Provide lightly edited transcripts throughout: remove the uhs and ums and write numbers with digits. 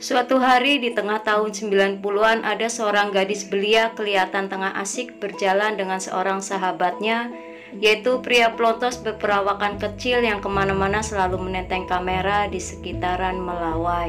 Suatu hari di tengah tahun 90-an ada seorang gadis belia kelihatan tengah asik berjalan dengan seorang sahabatnya, yaitu pria pelontos berperawakan kecil yang kemana-mana selalu menenteng kamera di sekitaran Melawai.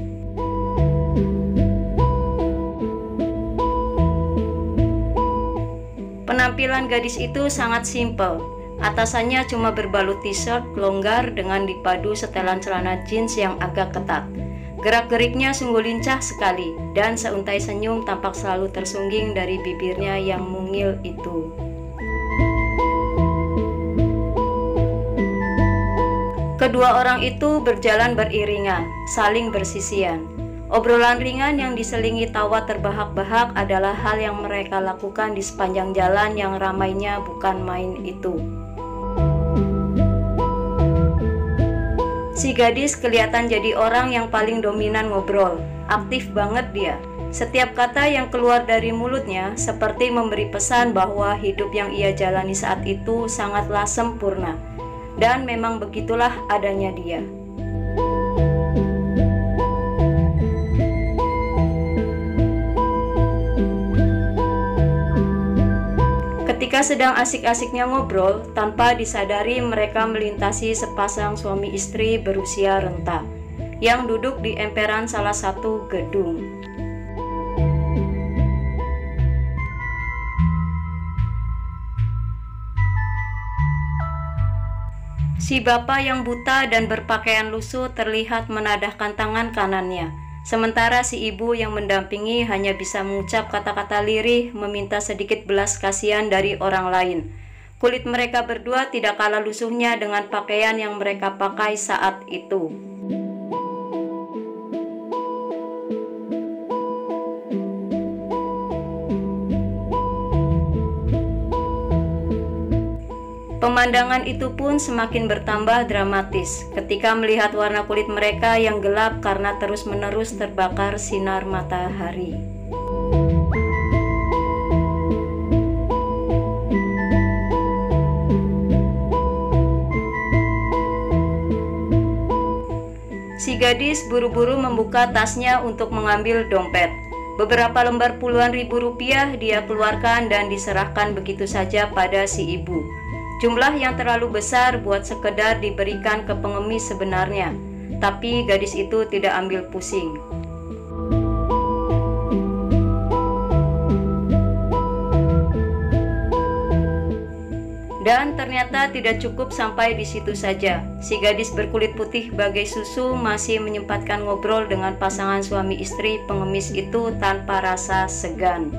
Penampilan gadis itu sangat simpel. Atasannya cuma berbalut t-shirt longgar dengan dipadu setelan celana jeans yang agak ketat. Gerak-geriknya sungguh lincah sekali, dan seuntai senyum tampak selalu tersungging dari bibirnya yang mungil itu. Kedua orang itu berjalan beriringan, saling bersisian. Obrolan ringan yang diselingi tawa terbahak-bahak adalah hal yang mereka lakukan di sepanjang jalan yang ramainya bukan main itu. Si gadis kelihatan jadi orang yang paling dominan ngobrol. Aktif banget dia. Setiap kata yang keluar dari mulutnya seperti memberi pesan bahwa hidup yang ia jalani saat itu sangatlah sempurna. Dan memang begitulah adanya dia. Ketika sedang asik-asiknya ngobrol, tanpa disadari mereka melintasi sepasang suami istri berusia renta yang duduk di emperan salah satu gedung. Si bapak yang buta dan berpakaian lusuh terlihat menadahkan tangan kanannya. Sementara si ibu yang mendampingi hanya bisa mengucap kata-kata lirih meminta sedikit belas kasihan dari orang lain. Kulit mereka berdua tidak kalah lusuhnya dengan pakaian yang mereka pakai saat itu. Pemandangan itu pun semakin bertambah dramatis ketika melihat warna kulit mereka yang gelap karena terus-menerus terbakar sinar matahari. Si gadis buru-buru membuka tasnya untuk mengambil dompet. Beberapa lembar puluhan ribu rupiah dia keluarkan dan diserahkan begitu saja pada si ibu. Jumlah yang terlalu besar buat sekedar diberikan ke pengemis sebenarnya, tapi gadis itu tidak ambil pusing. Dan ternyata tidak cukup sampai di situ saja. Si gadis berkulit putih bagai susu masih menyempatkan ngobrol dengan pasangan suami istri pengemis itu tanpa rasa segan.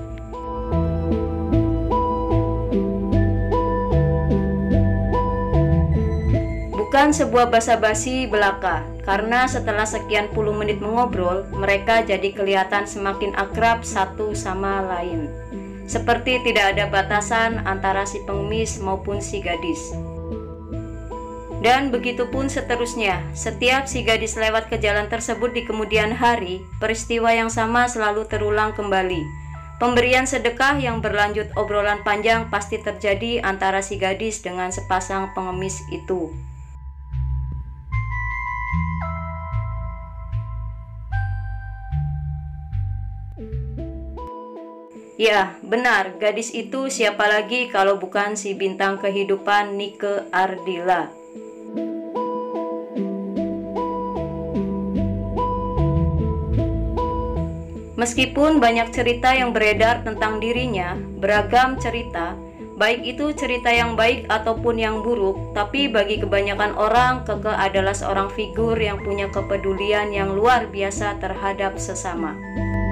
Bukan sebuah basa-basi belaka, karena setelah sekian puluh menit mengobrol, mereka jadi kelihatan semakin akrab satu sama lain. Seperti tidak ada batasan antara si pengemis maupun si gadis. Dan begitu pun seterusnya, setiap si gadis lewat ke jalan tersebut di kemudian hari, peristiwa yang sama selalu terulang kembali. Pemberian sedekah yang berlanjut obrolan panjang pasti terjadi antara si gadis dengan sepasang pengemis itu. Ya, benar, gadis itu siapa lagi kalau bukan si bintang kehidupan Nike Ardila. Meskipun banyak cerita yang beredar tentang dirinya, beragam cerita, baik itu cerita yang baik ataupun yang buruk, tapi bagi kebanyakan orang, Keke adalah seorang figur yang punya kepedulian yang luar biasa terhadap sesama.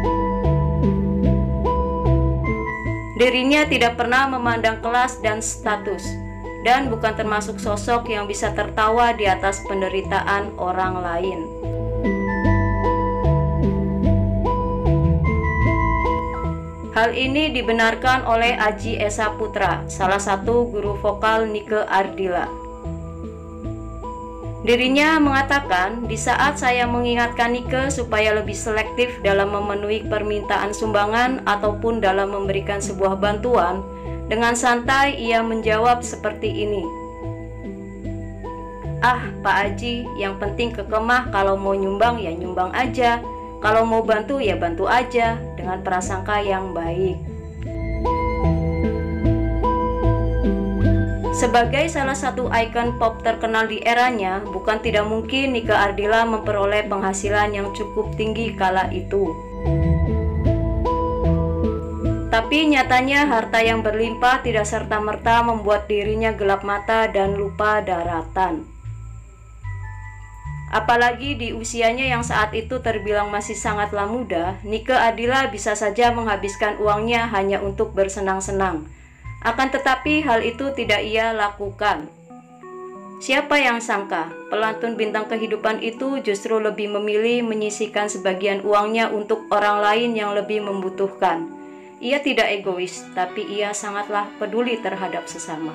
Dirinya tidak pernah memandang kelas dan status, dan bukan termasuk sosok yang bisa tertawa di atas penderitaan orang lain. Hal ini dibenarkan oleh Aji Esa Putra, salah satu guru vokal Nike Ardila. Dirinya mengatakan, di saat saya mengingatkan Nike supaya lebih selektif dalam memenuhi permintaan sumbangan ataupun dalam memberikan sebuah bantuan, dengan santai ia menjawab seperti ini. "Ah, Pak Aji, yang penting kekemah kalau mau nyumbang ya nyumbang aja. Kalau mau bantu ya bantu aja dengan prasangka yang baik. Sebagai salah satu ikon pop terkenal di eranya, bukan tidak mungkin Nike Ardilla memperoleh penghasilan yang cukup tinggi kala itu. Tapi nyatanya harta yang berlimpah tidak serta-merta membuat dirinya gelap mata dan lupa daratan. Apalagi di usianya yang saat itu terbilang masih sangatlah muda, Nike Ardilla bisa saja menghabiskan uangnya hanya untuk bersenang-senang. Akan tetapi hal itu tidak ia lakukan. Siapa yang sangka pelantun bintang kehidupan itu justru lebih memilih menyisihkan sebagian uangnya untuk orang lain yang lebih membutuhkan. Ia tidak egois, tapi ia sangatlah peduli terhadap sesama.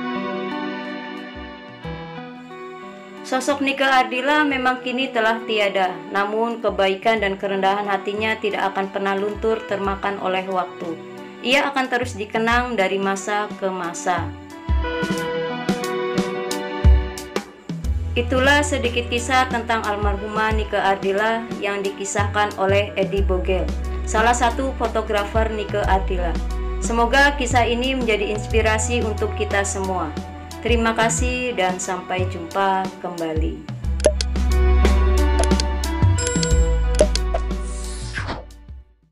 Sosok Nike Ardilla memang kini telah tiada, namun kebaikan dan kerendahan hatinya tidak akan pernah luntur termakan oleh waktu. Ia akan terus dikenang dari masa ke masa. Itulah sedikit kisah tentang almarhumah Nike Ardilla yang dikisahkan oleh Eddie Bogel, salah satu fotografer Nike Ardilla. Semoga kisah ini menjadi inspirasi untuk kita semua. Terima kasih dan sampai jumpa kembali.